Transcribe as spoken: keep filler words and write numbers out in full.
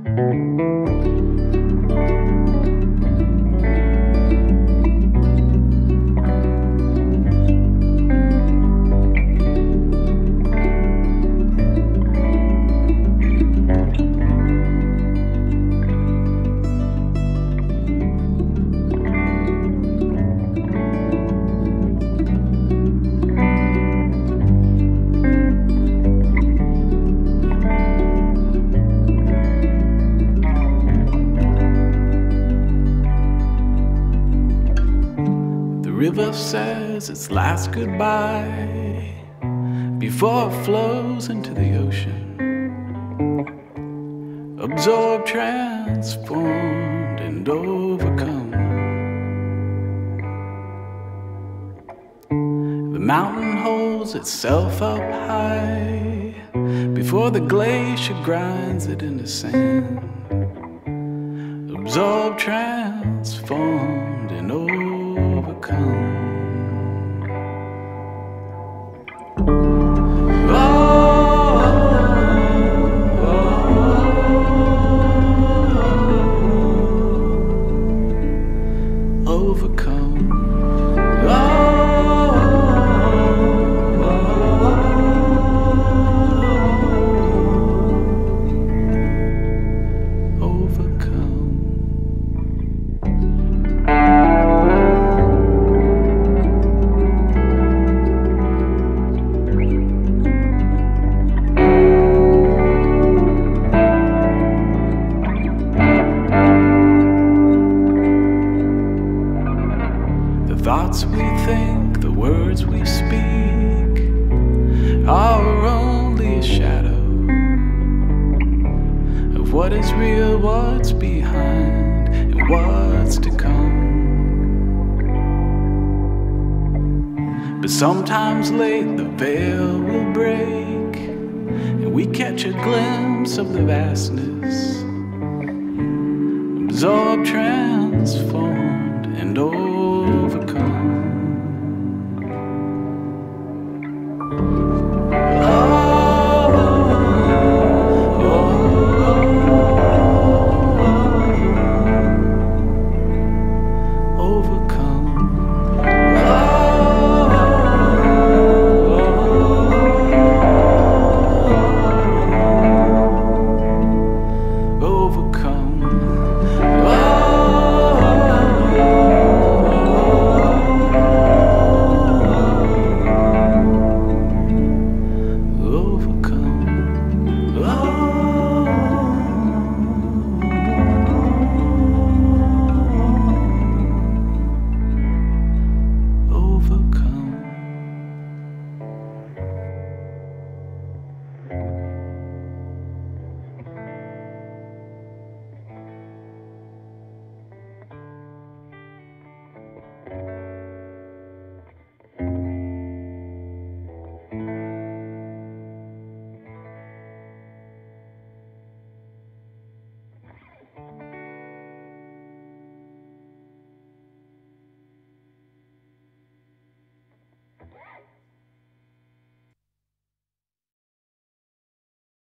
The river says its last goodbye before it flows into the ocean, absorbed, transformed, and overcome. The mountain holds itself up high before the glacier grinds it into sand, absorbed, transformed, and overcome. The thoughts we think, the words we speak are only a shadow of what is real, what's behind, and what's to come. But sometimes late the veil will break, and we catch a glimpse of the vastness, absorbed, transformed, and overcome.